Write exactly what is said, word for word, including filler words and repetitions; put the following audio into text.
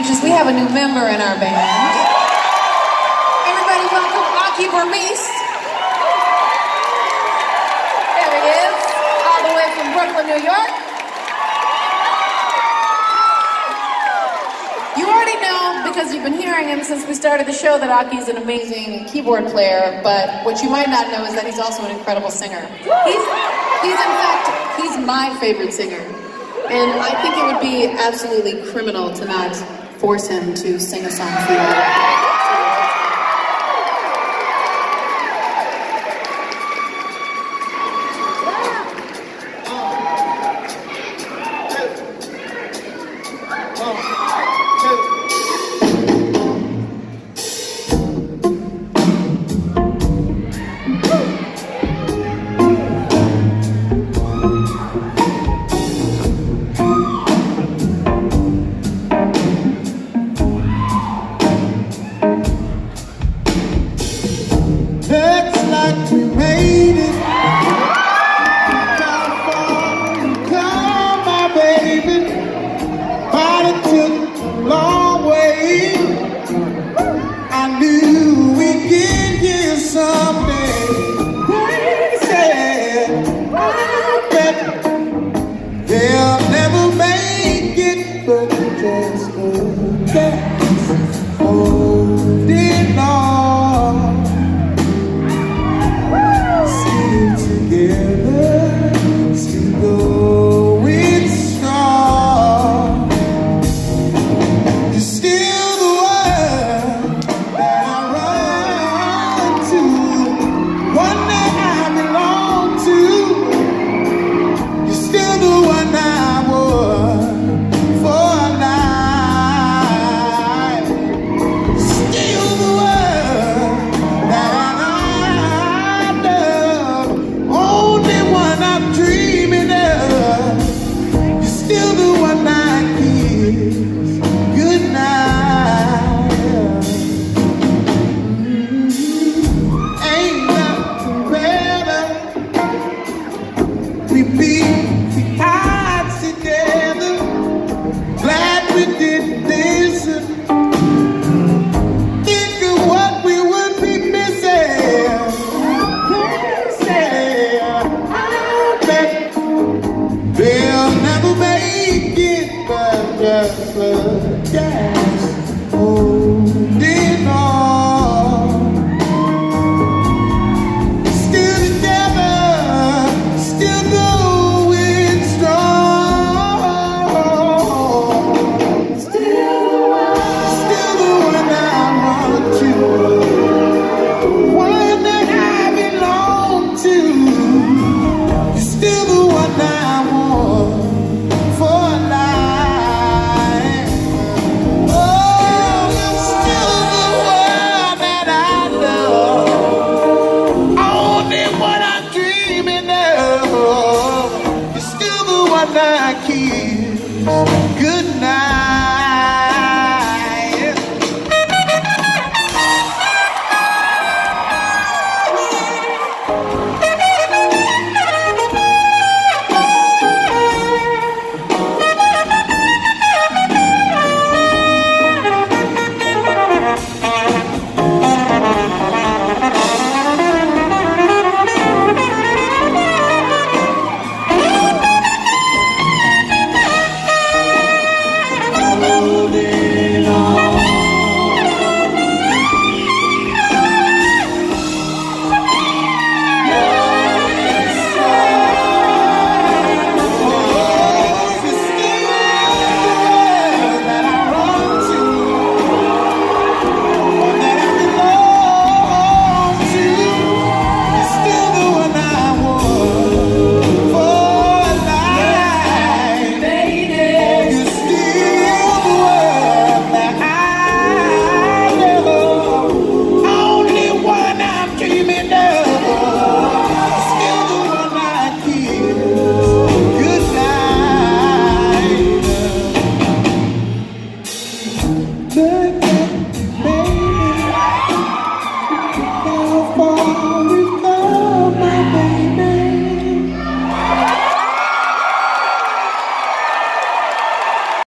which is we have a new member in our band. Everybody welcome Aki Burmese. There he is, all the way from Brooklyn, New York. You already know, because you've been hearing him since we started the show, that Aki's an amazing keyboard player, but what you might not know is that he's also an incredible singer. He's, he's in fact, he's my favorite singer. And I think it would be absolutely criminal to not force him to sing a song for you. They'll never make it, but just love, yeah.